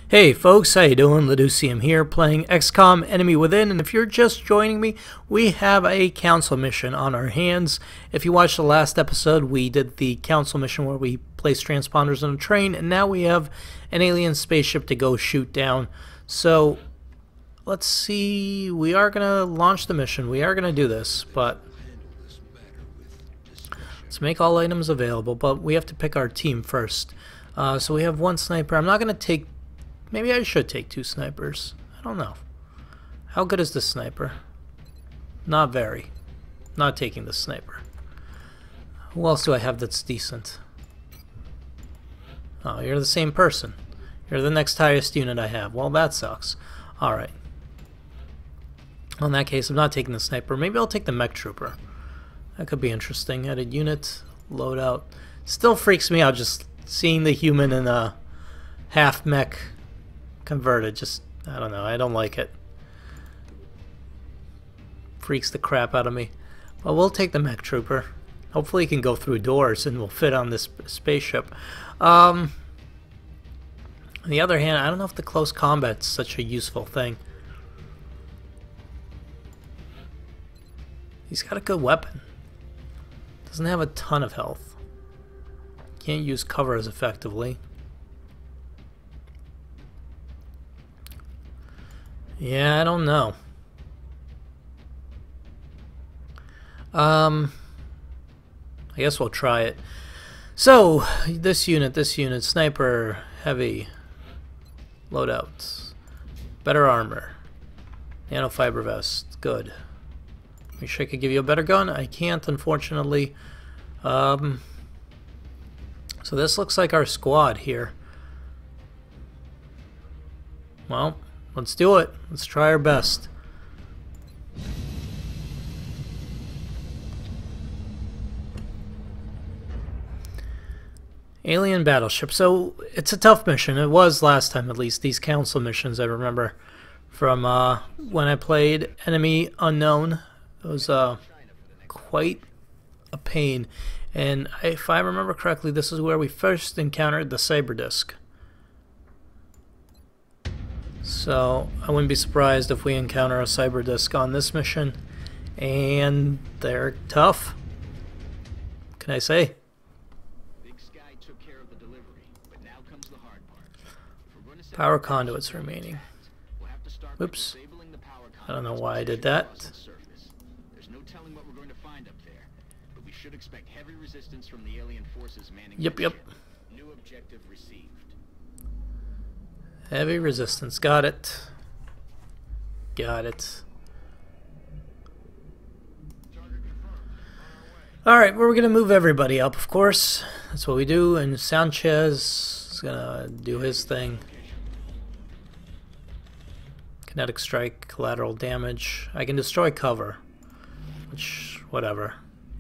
Hey folks, how you doing? Leducium here, playing XCOM Enemy Within, and if you're just joining me, we have a council mission on our hands. If you watched the last episode, we did the council mission where we placed transponders on a train, and now we have an alien spaceship to go shoot down. So, let's see, we are going to launch the mission, we are going to do this, but let's make all items available, but we have to pick our team first. So we have one sniper. I'm not going to take... Maybe I should take two snipers. I don't know. How good is this sniper? Not very. Not taking the sniper. Who else do I have that's decent? Oh, you're the same person. You're the next highest unit I have. Well, that sucks. Alright. In that case, I'm not taking the sniper. Maybe I'll take the mech trooper. That could be interesting. Added unit, loadout. Still freaks me out just seeing the human in a half mech converted. Just, I don't know, I don't like it. Freaks the crap out of me. But we'll take the mech trooper. Hopefully he can go through doors and will fit on this spaceship. On the other hand, I don't know if the close combat's such a useful thing. He's got a good weapon. Doesn't have a ton of health. Can't use cover as effectively. Yeah, I don't know. I guess we'll try it. So, this unit, sniper, heavy, loadouts, better armor, nanofiber vest, good. Wish I could give you a better gun. I can't, unfortunately. So this looks like our squad here. Well, let's do it. Let's try our best. Alien battleship. So it's a tough mission. It was last time, at least. These council missions, I remember from when I played Enemy Unknown. It was quite a pain. And if I remember correctly, this is where we first encountered the Cyberdisc. So I wouldn't be surprised if we encounter a Cyberdisc on this mission. And they're tough. What can I say? Big Sky took care of the delivery, but now comes the hard part. If we're going to Power conduits remaining. we'll have to start by Oops. disabling the power I don't know conduits why I did that. across the surface. There's no telling what we're going to find up there, but we should expect heavy resistance from the alien forces manning Yep. the ship. New objective received. Heavy resistance. Got it. Got it. Alright, we're going to move everybody up, of course. That's what we do. And Sanchez is going to do his thing. Kinetic strike, collateral damage. I can destroy cover. Which, whatever.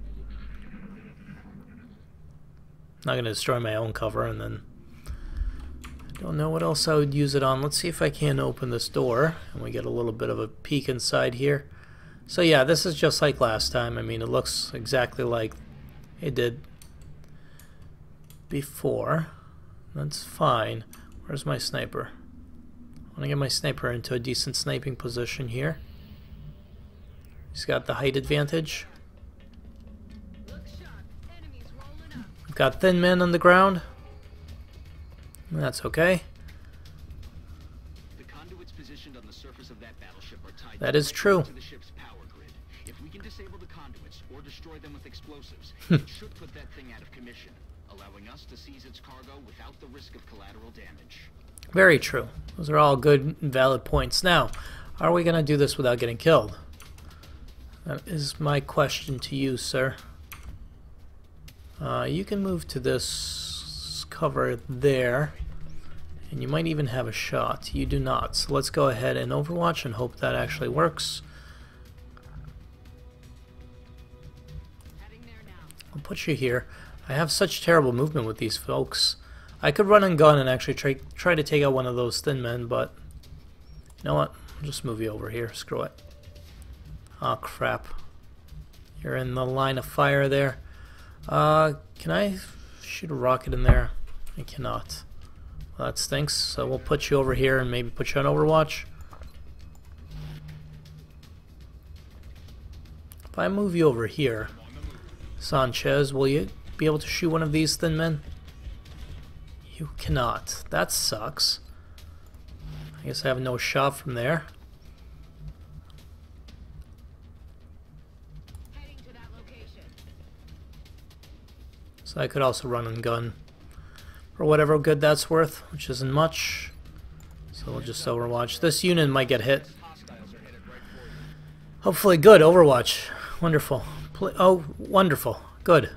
Not going to destroy my own cover and then... Don't know what else I would use it on. Let's see if I can open this door and we get a little bit of a peek inside here. So yeah, this is just like last time. I mean, it looks exactly like it did before. That's fine. Where's my sniper? I want to get my sniper into a decent sniping position here. He's got the height advantage. We've got thin men on the ground. That's okay. The conduits positioned on the surface of that battleship are tied That is true. to the ship's power grid. If we can disable the conduits or destroy them with explosives, it should put that thing out of commission, allowing us to seize its cargo without the risk of collateral damage. Very true. Those are all good and valid points. Now, are we going to do this without getting killed? That is my question to you, sir. You can move to this cover there, and you might even have a shot. You do not. So let's go ahead and Overwatch and hope that actually works. I'll put you here. I have such terrible movement with these folks. I could run and gun and actually try to take out one of those thin men, but you know what? I'll just move you over here. Screw it. Oh crap. You're in the line of fire there. Can I shoot a rocket in there? I cannot. Well, that stinks. So we'll put you over here and maybe put you on Overwatch. If I move you over here, Sanchez, will you be able to shoot one of these thin men? You cannot. That sucks. I guess I have no shot from there. So I could also run and gun for whatever good that's worth, which isn't much. So we'll just Overwatch. This unit might get hit. Hopefully good. Overwatch. Wonderful. Oh, wonderful. Good.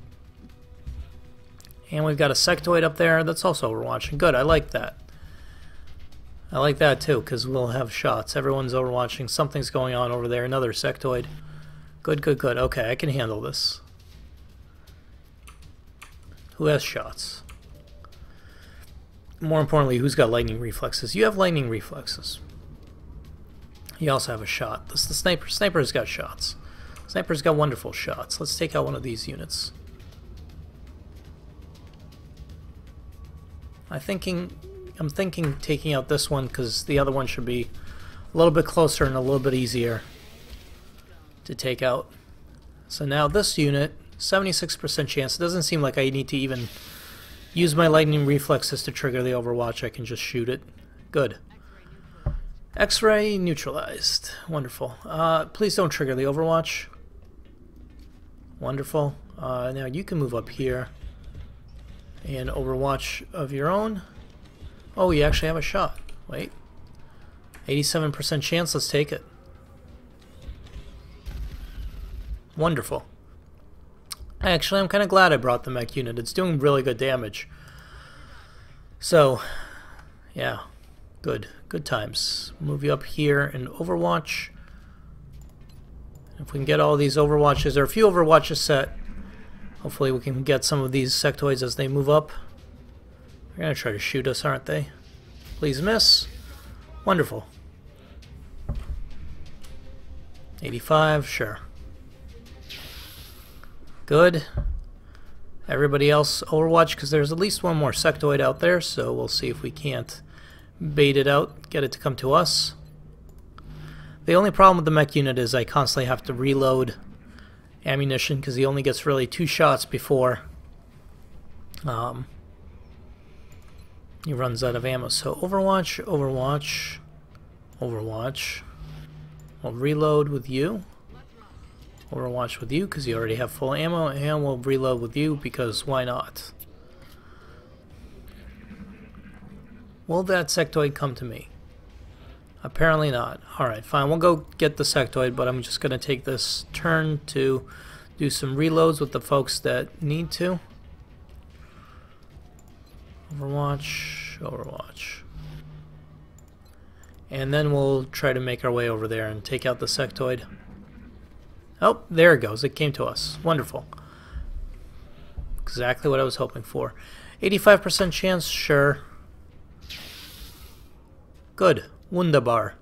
And we've got a sectoid up there that's also Overwatching. Good. I like that. I like that too, because we'll have shots. Everyone's Overwatching. Something's going on over there. Another sectoid. Good, good, good. Okay, I can handle this. Who has shots? More importantly, who's got lightning reflexes? You have lightning reflexes. You also have a shot. This is the sniper. Sniper's got shots. Sniper's got wonderful shots. Let's take out one of these units. I'm thinking taking out this one because the other one should be a little bit closer and a little bit easier to take out. So now this unit, 76% chance. It doesn't seem like I need to even use my lightning reflexes to trigger the Overwatch. I can just shoot it. Good. X-ray neutralized. Wonderful. Please don't trigger the Overwatch. Wonderful. Now you can move up here and Overwatch of your own. Oh, you actually have a shot. Wait. 87% chance. Let's take it. Wonderful. Actually, I'm kind of glad I brought the mech unit. It's doing really good damage. So, yeah. Good. Good times. Move you up here and Overwatch. If we can get all these Overwatches, there are a few Overwatches set. Hopefully we can get some of these sectoids as they move up. They're going to try to shoot us, aren't they? Please miss. Wonderful. 85, sure. Good. Everybody else Overwatch, because there's at least one more sectoid out there, so we'll see if we can't bait it out, get it to come to us. The only problem with the mech unit is I constantly have to reload ammunition because he only gets really 2 shots before he runs out of ammo. So Overwatch, Overwatch, Overwatch. We'll reload with you. Overwatch with you because you already have full ammo, and we'll reload with you because why not? Will that sectoid come to me? Apparently not. Alright, fine. We'll go get the sectoid, but I'm just going to take this turn to do some reloads with the folks that need to. Overwatch, Overwatch. And then we'll try to make our way over there and take out the sectoid. Oh, there it goes. It came to us. Wonderful. Exactly what I was hoping for. 85% chance, sure. Good. Wunderbar.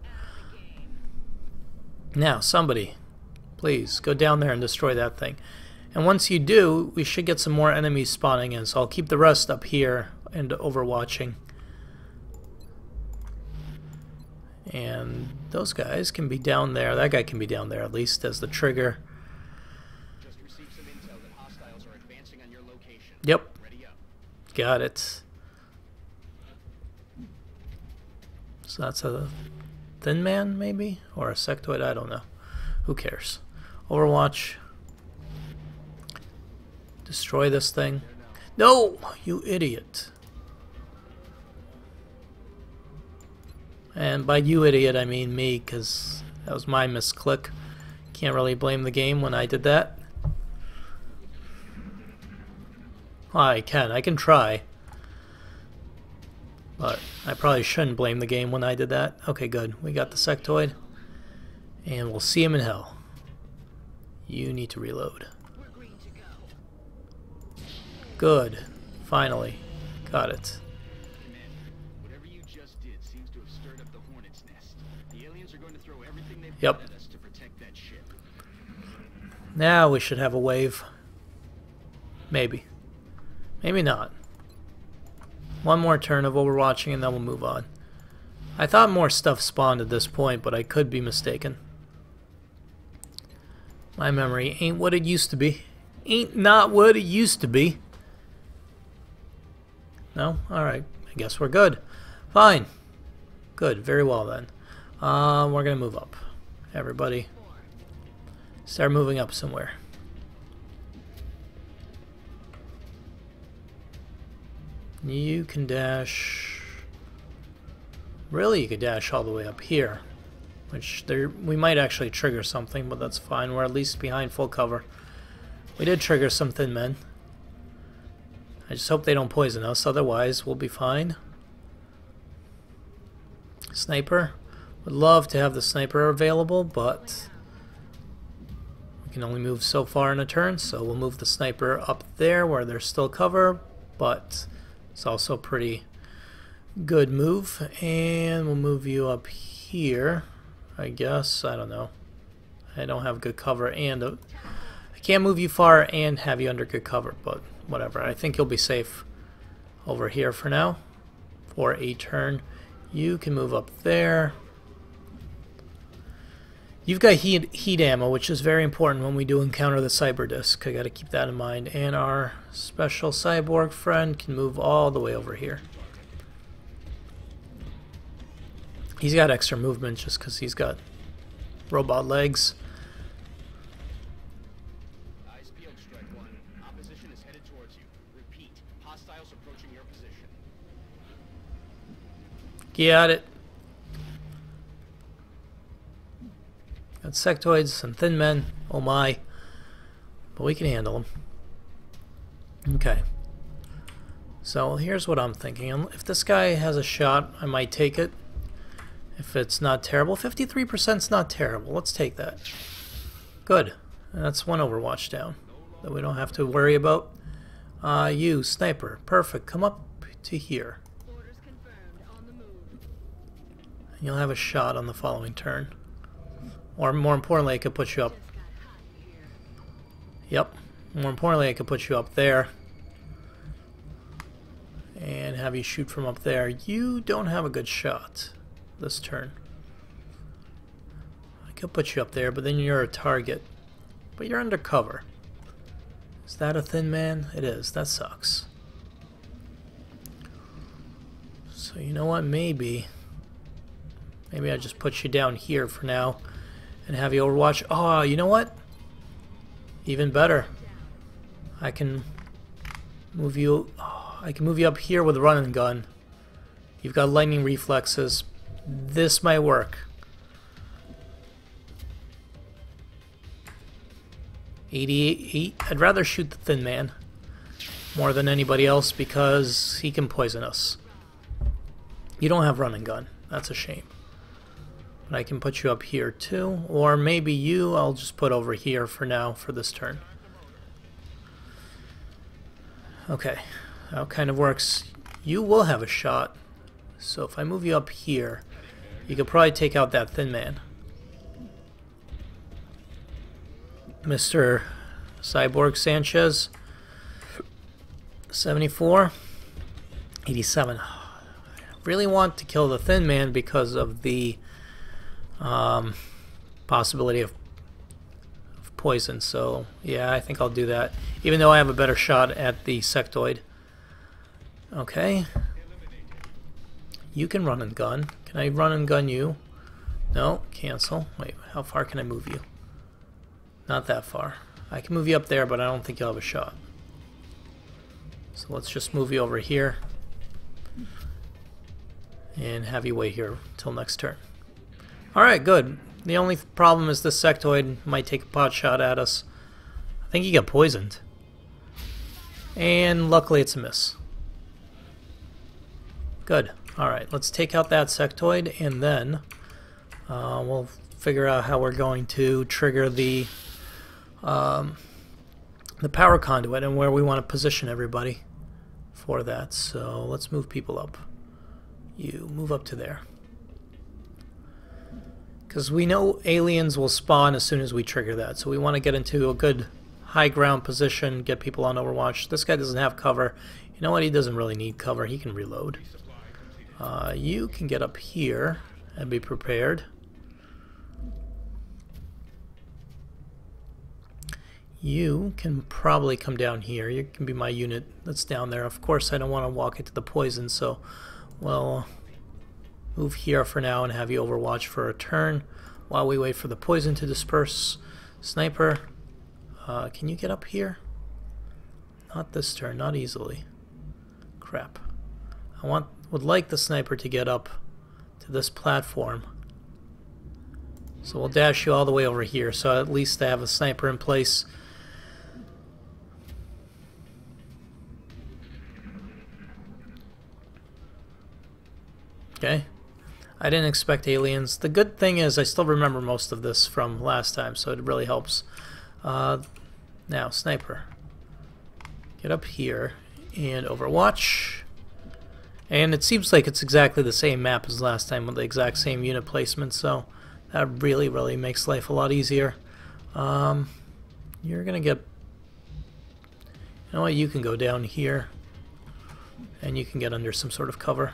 Now, somebody, please, go down there and destroy that thing. And once you do, we should get some more enemies spawning in, so I'll keep the rest up here and overwatching. And those guys can be down there. That guy can be down there, at least, as the trigger. Just received some intel that hostiles are advancing on your location. Yep. Ready up. Got it. So that's a thin man, maybe? Or a sectoid? I don't know. Who cares? Overwatch. Destroy this thing. No! You idiot. And by you idiot, I mean me, because that was my misclick. Can't really blame the game when I did that. Well, I can try. But I probably shouldn't blame the game when I did that. Okay, good. We got the sectoid. And we'll see him in hell. You need to reload. Good. Finally. Got it. Whatever you just did seems to have stirred up the hornet's nest. The aliens are going to throw everything they've got at us to protect that ship. Now we should have a wave. Maybe. Maybe not. One more turn of overwatching and then we'll move on. I thought more stuff spawned at this point, but I could be mistaken. My memory ain't what it used to be. Ain't not what it used to be. No? Alright. I guess we're good. Fine. Good. Very well then. We're going to move up. Everybody. Start moving up somewhere. You can dash... Really, you could dash all the way up here. Which we might actually trigger something, but that's fine. We're at least behind full cover. We did trigger some thin men. I just hope they don't poison us, otherwise we'll be fine. Sniper. Would love to have the sniper available, but we can only move so far in a turn, so we'll move the sniper up there where there's still cover, but it's also a pretty good move. And we'll move you up here, I guess. I don't know. I don't have good cover, and I can't move you far and have you under good cover, but whatever. I think you'll be safe over here for now for a turn. You can move up there. You've got heat ammo, which is very important when we do encounter the cyber disc. I got to keep that in mind. And our special cyborg friend can move all the way over here. He's got extra movement just because he's got robot legs. Eyes peeled, Strike One. Opposition is headed towards you. Repeat. Hostiles approaching your position. Got it. Got sectoids and thin men. Oh my. But we can handle them. Okay. So here's what I'm thinking. If this guy has a shot, I might take it. If it's not terrible. 53% is not terrible. Let's take that. Good. That's one Overwatch down that we don't have to worry about. You, sniper. Perfect. Come up to here. Orders confirmed. On the move. And you'll have a shot on the following turn. Or more importantly, I could put you up. Yep. More importantly, I could put you up there. And have you shoot from up there. You don't have a good shot this turn. I could put you up there, but then you're a target. But you're under cover. Is that a thin man? It is. That sucks. So you know what? Maybe I just put you down here for now and have you overwatch. Oh, you know what? Even better. I can move you. Oh, I can move you up here with a run and gun. You've got lightning reflexes. This might work. 88. I'd rather shoot the thin man more than anybody else because he can poison us. You don't have run and gun. That's a shame. But I can put you up here too, or maybe you I'll just put over here for now for this turn. Okay, that kind of works. You will have a shot. So if I move you up here, you could probably take out that thin man. Mr. Cyborg Sanchez. 74. 87. I really want to kill the thin man because of the possibility of poison. So yeah, I think I'll do that. Even though I have a better shot at the sectoid. Okay. You can run and gun. Can I run and gun you? No, cancel. Wait, how far can I move you? Not that far. I can move you up there, but I don't think you'll have a shot. So let's just move you over here and have you wait here till next turn. Alright, good. The only problem is this sectoid might take a pot shot at us. I think he got poisoned. And luckily it's a miss. Good. Alright, let's take out that sectoid and then we'll figure out how we're going to trigger the power conduit and where we want to position everybody for that. So let's move people up. You move up to there. Because we know aliens will spawn as soon as we trigger that. So we want to get into a good high ground position, get people on Overwatch. This guy doesn't have cover, You know what? He doesn't really need cover. He can reload. You can get up here and be prepared. You can probably come down here. You can be my unit that's down there. Of course, I don't want to walk into the poison, so we'll move here for now and have you overwatch for a turn while we wait for the poison to disperse. Sniper, can you get up here? Not this turn, not easily. Crap. Would like the sniper to get up to this platform. So we'll dash you all the way over here, so at least I have a sniper in place. Okay. I didn't expect aliens. The good thing is I still remember most of this from last time, so it really helps. Now, sniper. Get up here and overwatch. And it seems like it's exactly the same map as last time with the exact same unit placement, so that really makes life a lot easier. You're gonna get... You know what, you can go down here and you can get under some sort of cover.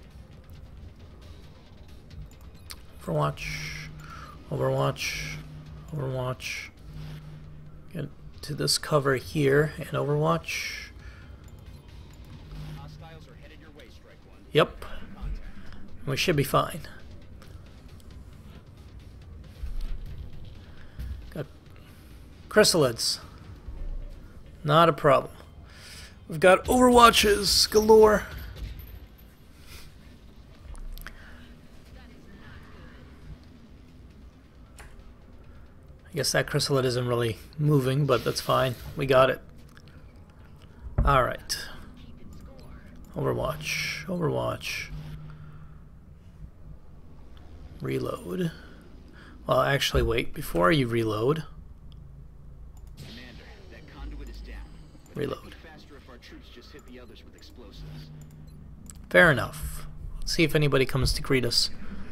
Overwatch, overwatch, overwatch. Get to this cover here and overwatch. Hostiles are headed your way, Strike One. Yep. We should be fine. Got chrysalids. Not a problem. We've got overwatches galore. I guess that chrysalid isn't really moving, but that's fine. We got it. Alright. Overwatch. Overwatch. Reload. Well, actually, wait. Before you reload... Commander, that conduit is down. But Reload. it might be faster if our troops just hit the others with explosives. Fair enough. Let's see if anybody comes to greet us.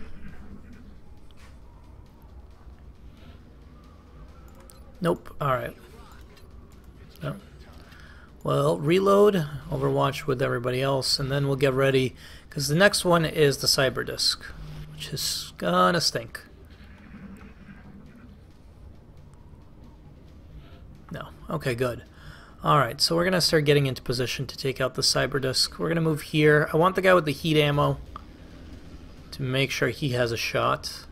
Nope. Alright. No. Well, reload, overwatch with everybody else, and then we'll get ready, because the next one is the cyber disk, which is gonna stink. No. Okay, good. Alright, so we're gonna start getting into position to take out the cyber disk. We're gonna move here. I want the guy with the heat ammo to make sure he has a shot.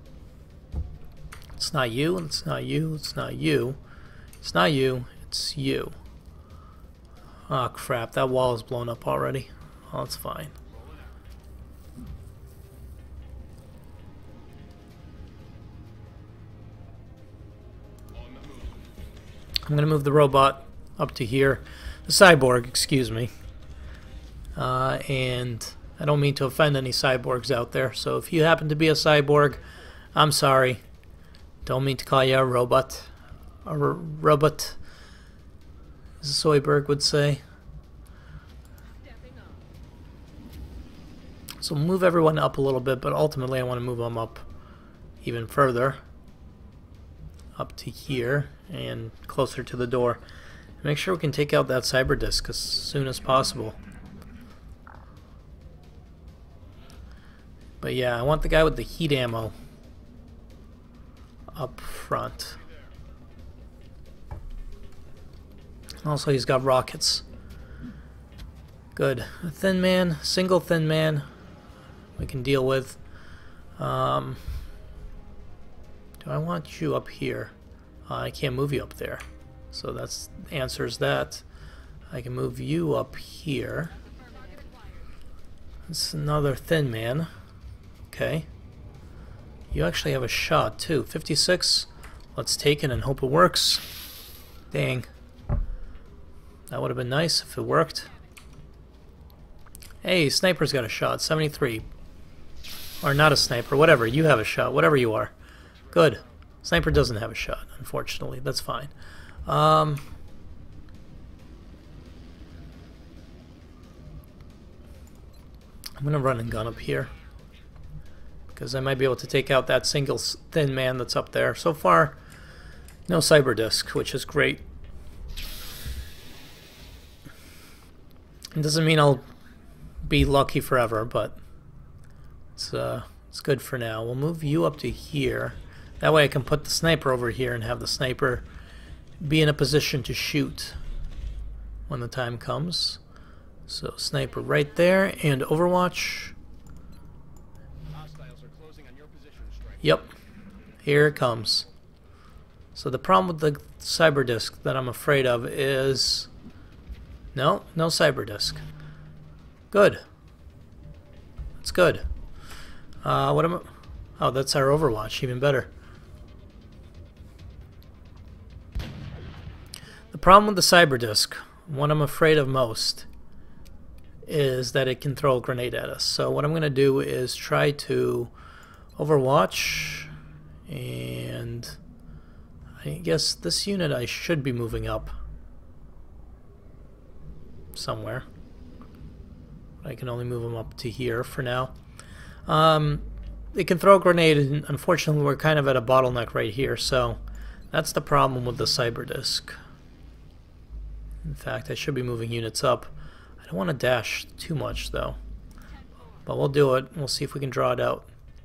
It's not you, it's not you, it's not you. It's not you, it's you. Oh crap, that wall is blown up already. Oh, that's fine. I'm gonna move the robot up to here. The cyborg, excuse me. And I don't mean to offend any cyborgs out there, so if you happen to be a cyborg, I'm sorry. Don't mean to call you a robot. A robot, as Zoidberg would say. So move everyone up a little bit, but ultimately I want to move them up even further. Up to here and closer to the door. Make sure we can take out that cyber disk as soon as possible. But yeah, I want the guy with the heat ammo up front. Also, he's got rockets. Good. A thin man, single thin man, we can deal with. Do I want you up here? I can't move you up there. So that answers that. I can move you up here. It's another thin man. Okay. You actually have a shot too. 56. Let's take it and hope it works. Dang. That would have been nice if it worked. Hey, sniper's got a shot. 73. Or not a sniper. Whatever. You have a shot. Whatever you are. Good. Sniper doesn't have a shot, unfortunately. That's fine. I'm going to run and gun up here, because I might be able to take out that single thin man that's up there. So far, no cyber disk, which is great. It doesn't mean I'll be lucky forever, but it's good for now. We'll move you up to here. That way I can put the sniper over here and have the sniper be in a position to shoot when the time comes. So sniper right there, and Overwatch. Hostiles are closing on your position, Striker. Yep, here it comes. So the problem with the cyber disc that I'm afraid of is no cyber disc. Good. That's good. What am I? Oh, that's our Overwatch. Even better. The problem with the cyber disc, what I'm afraid of most, is that it can throw a grenade at us. So what I'm going to do is try to Overwatch, and I guess this unit I should be moving up somewhere. I can only move them up to here for now. It can throw a grenade, and unfortunately we're kind of at a bottleneck right here, so that's the problem with the cyber disc. In fact, I should be moving units up. I don't want to dash too much though, but we'll do it. We'll see if we can draw it out.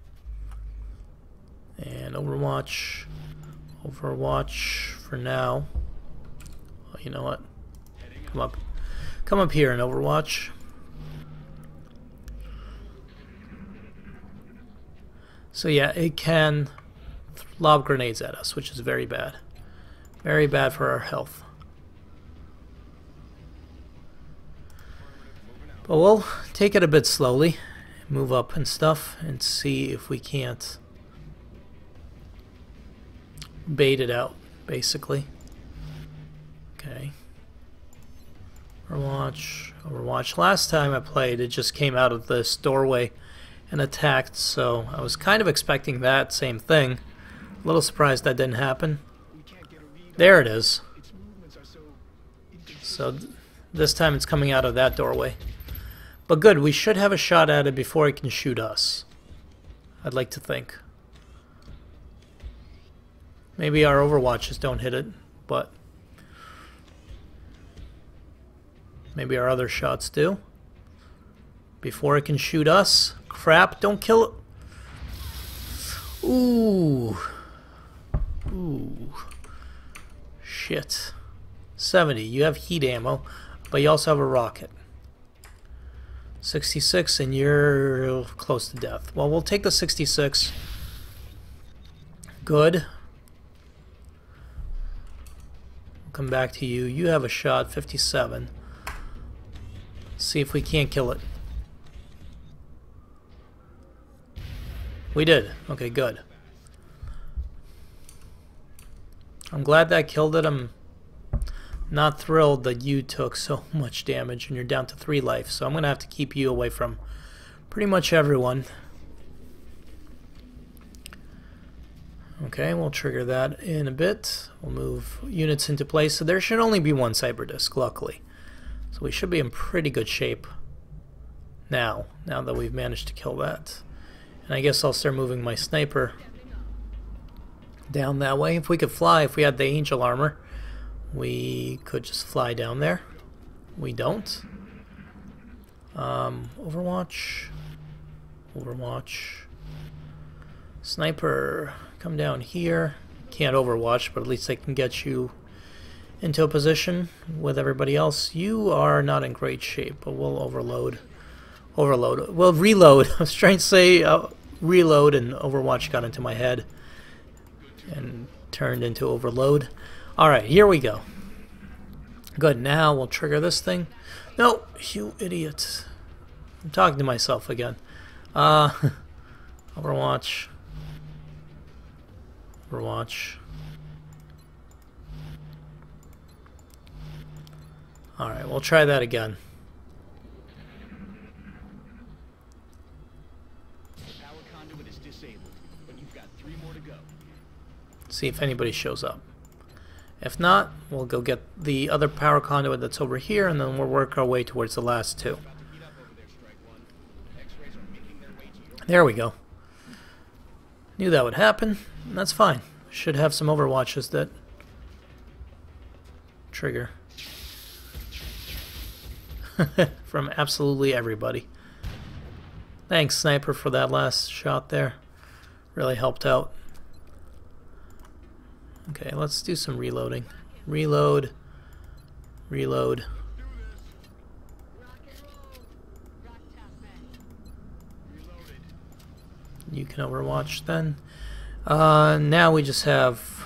And Overwatch for now. Oh, you know what? Come up here and Overwatch. So yeah, it can lob grenades at us, which is very bad. Very bad for our health. But we'll take it a bit slowly, move up and stuff, and see if we can't bait it out, basically. Okay. Overwatch. Last time I played, it just came out of this doorway and attacked, so I was kind of expecting that same thing. A little surprised that didn't happen. There it is. So this time it's coming out of that doorway. But good, we should have a shot at it before it can shoot us. I'd like to think. Maybe our Overwatches don't hit it, but maybe our other shots do. Before it can shoot us. Crap, don't kill it. Ooh. Shit. 70, you have heat ammo, but you also have a rocket. 66, and you're close to death. Well, we'll take the 66. Good. We'll come back to you. You have a shot, 57. See if we can't kill it. We did. Okay, good. I'm glad that killed it. I'm not thrilled that you took so much damage and you're down to 3 life, so I'm gonna have to keep you away from pretty much everyone. Okay, we'll trigger that in a bit. We'll move units into place. So there should only be 1 cyber disc, luckily. So we should be in pretty good shape now that we've managed to kill that. And I guess I'll start moving my sniper down that way. If we could fly, if we had the angel armor, we could just fly down there. We don't. Overwatch. Sniper, come down here. Can't Overwatch, but at least I can get you into a position with everybody else. You are not in great shape, but we'll overload. Well, reload. I was trying to say reload, and Overwatch got into my head and turned into overload. Alright, here we go. Good, now we'll trigger this thing. No, you idiot. I'm talking to myself again. Overwatch. Alright, we'll try that again. The power conduit is disabled, but you've got 3 more to go. See if anybody shows up. If not, we'll go get the other power conduit that's over here, and then we'll work our way towards the last 2. There we go. Knew that would happen. That's fine. Should have some Overwatches that trigger. from absolutely everybody. Thanks, Sniper, for that last shot there. Really helped out. Okay, let's do some reloading. Reload. Reload. You can overwatch then. Now we just have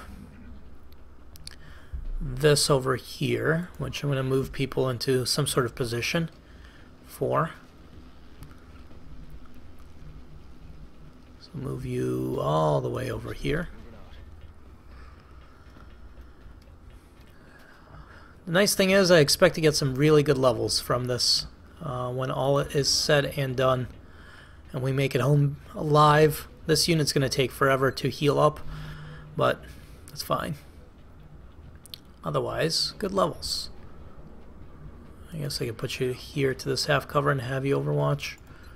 this over here, which I'm going to move people into some sort of position for. So move you all the way over here. The nice thing is I expect to get some really good levels from this when all is said and done and we make it home alive. This unit's going to take forever to heal up, but that's fine. Otherwise, good levels. I guess I could put you here to this half cover and have you overwatch.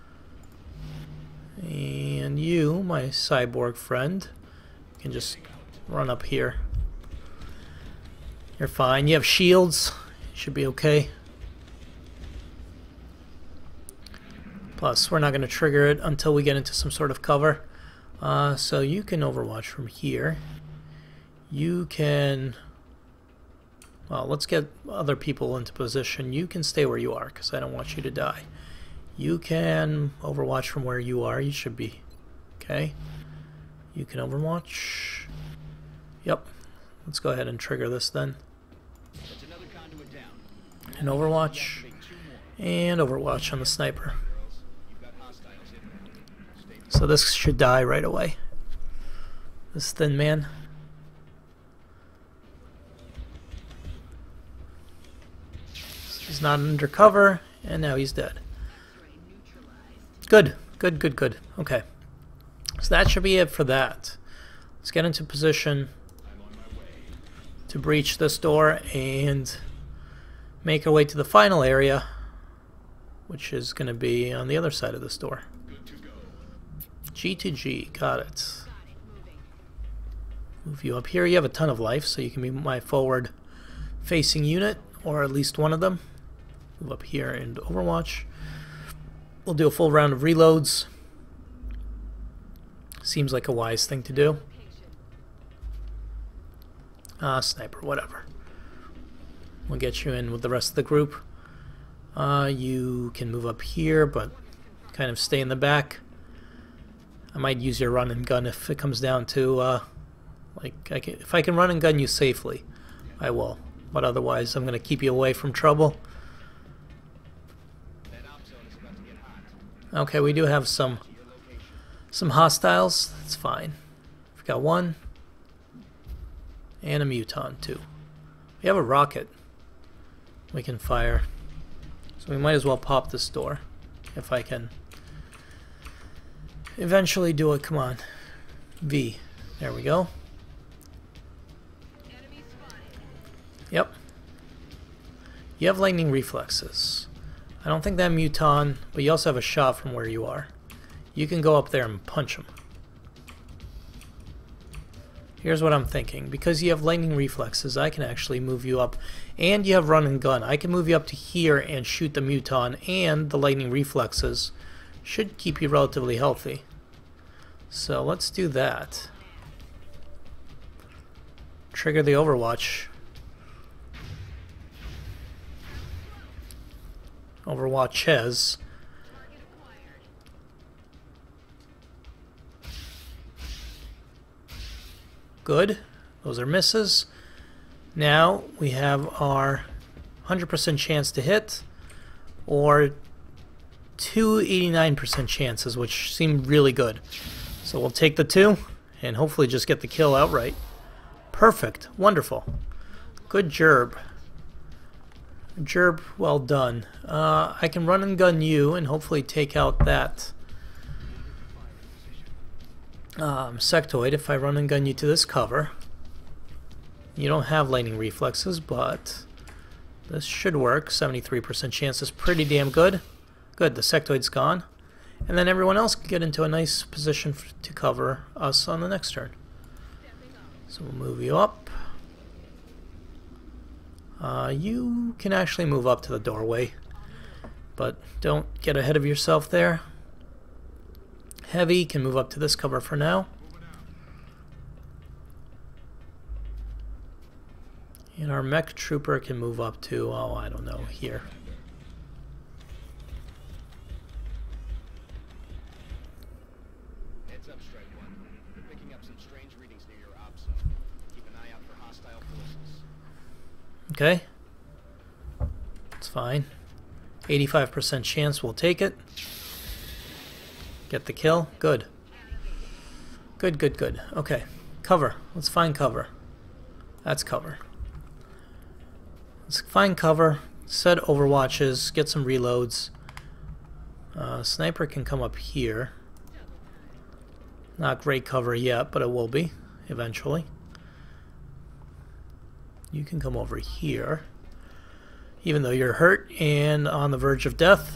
And you, my cyborg friend, can just run up here. You're fine. You have shields. You should be okay. Plus, we're not going to trigger it until we get into some sort of cover. So you can overwatch from here. You can... Well, let's get other people into position. You can stay where you are, because I don't want you to die. You can overwatch from where you are. You should be okay. You can overwatch. Yep. Let's go ahead and trigger this then. And overwatch. And overwatch on the sniper. So this should die right away. This thin man. He's not undercover, and now he's dead. Good, good, good, good. Okay. So that should be it for that. Let's get into position to breach this door and make our way to the final area, which is going to be on the other side of this door. G to G, got it. Move you up here. You have a ton of life, so you can be my forward facing unit, or at least one of them. Move up here and overwatch. We'll do a full round of reloads. Seems like a wise thing to do. Sniper, whatever. We'll get you in with the rest of the group. You can move up here, but kind of stay in the back. I might use your run and gun if it comes down to, if I can run and gun you safely, I will. But otherwise, I'm going to keep you away from trouble. Okay, we do have some hostiles. That's fine. We've got one. And a Muton, too. We have a rocket we can fire. So we might as well pop this door. If I can eventually do it. Come on. V. There we go. Yep. You have lightning reflexes. I don't think that Muton, but you also have a shot from where you are. You can go up there and punch him. Here's what I'm thinking. Because you have lightning reflexes, I can actually move you up. And you have run and gun. I can move you up to here and shoot the Muton, and the lightning reflexes should keep you relatively healthy. So let's do that. Trigger the overwatch. Overwatches. Good. Those are misses. Now we have our 100% chance to hit, or 289% chances, which seem really good. So we'll take the 2 and hopefully just get the kill outright. Perfect. Wonderful. Good gerb. Gerb, well done. I can run and gun you and hopefully take out that sectoid if I run and gun you to this cover. You don't have lightning reflexes, but this should work. 73% chance is pretty damn good. Good, the sectoid's gone. And then everyone else can get into a nice position to cover us on the next turn. So we'll move you up. You can actually move up to the doorway. but don't get ahead of yourself there. Heavy can move up to this cover for now. And our mech trooper can move up to, oh, I don't know, here. Heads up, Strike One. We're picking up some strange readings near your op zone. Keep an eye out for hostile forces. Okay. It's fine. 85% chance we'll take it. Get the kill. Good. Good, good, good. Okay. Cover. Let's find cover. That's cover. Let's find cover. Set overwatches. Get some reloads. Sniper can come up here. Not great cover yet, but it will be eventually. You can come over here. Even though you're hurt and on the verge of death.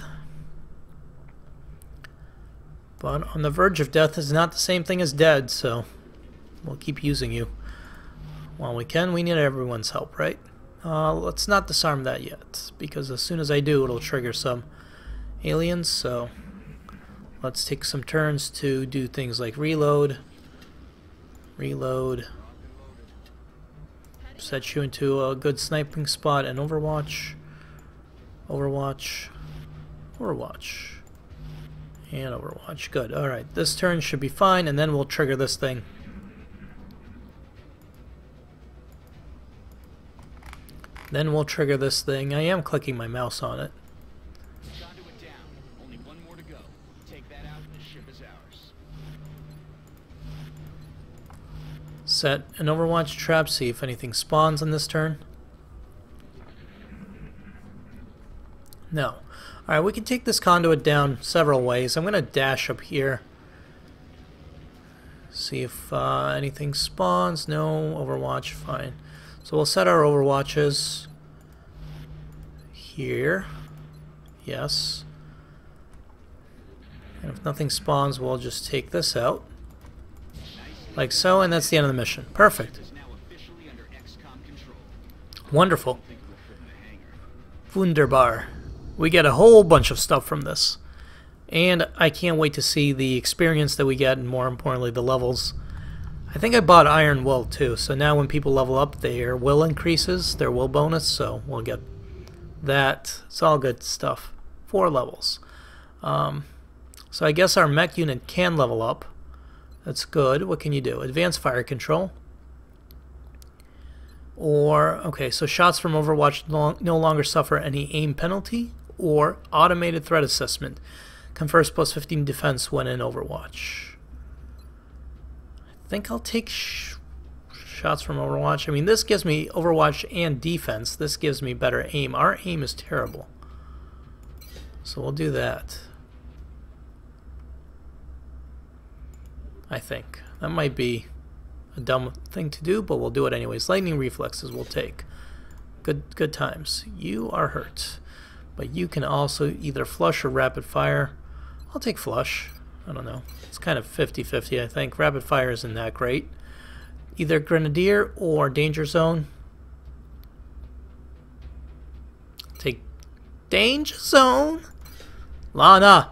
But on the verge of death is not the same thing as dead, so we'll keep using you while we can. We need everyone's help, right? Let's not disarm that yet, because as soon as I do, it'll trigger some aliens, so let's take some turns to do things like reload, set you into a good sniping spot and overwatch, and overwatch. Good. Alright, this turn should be fine, and then we'll trigger this thing. I am clicking my mouse on it. Conduit down. Only one more to go. Take that out and the ship is ours. Set an overwatch trap, see if anything spawns on this turn. No. Alright, we can take this conduit down several ways. I'm going to dash up here. See if anything spawns. No. Overwatch, fine. So we'll set our overwatches here. Yes. And if nothing spawns, we'll just take this out. Like so, and that's the end of the mission. Perfect. Wonderful. Wunderbar. We get a whole bunch of stuff from this. And I can't wait to see the experience that we get, and more importantly, the levels. I think I bought Iron Will too, so now when people level up, their will increases, their will bonus, so we'll get that. It's all good stuff. 4 levels. So I guess our mech unit can level up. That's good. What can you do? Advanced fire control. Or, okay, so shots from Overwatch no longer suffer any aim penalty. Or automated threat assessment. Confers plus 15 defense when in Overwatch. I think I'll take shots from Overwatch. I mean, this gives me Overwatch and defense. This gives me better aim. Our aim is terrible. So we'll do that. I think. That might be a dumb thing to do, but we'll do it anyways. Lightning reflexes we'll take. Good times. You are hurt. But you can also either flush or rapid fire. I'll take flush. I don't know. It's kind of 50-50, I think. Rapid fire isn't that great. Either Grenadier or Danger Zone. Take Danger Zone. Lana.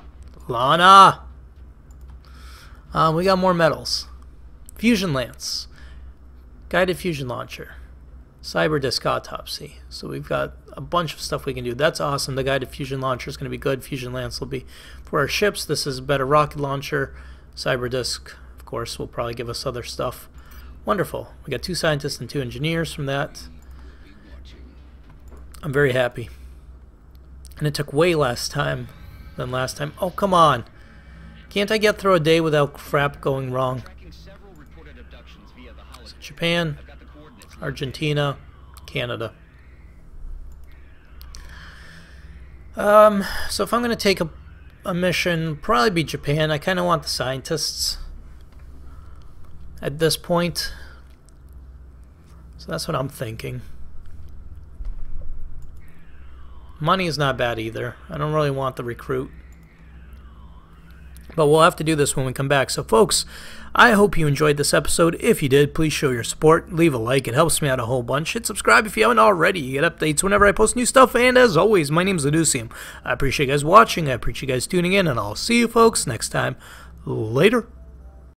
We got more medals. Fusion Lance. Guided Fusion Launcher. Cyber Disc Autopsy. So we've got a bunch of stuff we can do. That's awesome. The Guided Fusion Launcher is going to be good. Fusion Lance will be for our ships. This is a better rocket launcher. Cyber Disc, of course, will probably give us other stuff. Wonderful. We got 2 scientists and 2 engineers from that. I'm very happy. And it took way less time than last time. Oh, come on. Can't I get through a day without crap going wrong? So Japan, Argentina, Canada. So if I'm going to take a mission, probably be Japan. I kind of want the scientists at this point. So that's what I'm thinking. Money is not bad either. I don't really want the recruit. But we'll have to do this when we come back. So, folks, I hope you enjoyed this episode. If you did, please show your support. Leave a like. It helps me out a whole bunch. Hit subscribe if you haven't already. You get updates whenever I post new stuff. And as always, my name's Leducium. I appreciate you guys watching. I appreciate you guys tuning in. And I'll see you folks next time. Later.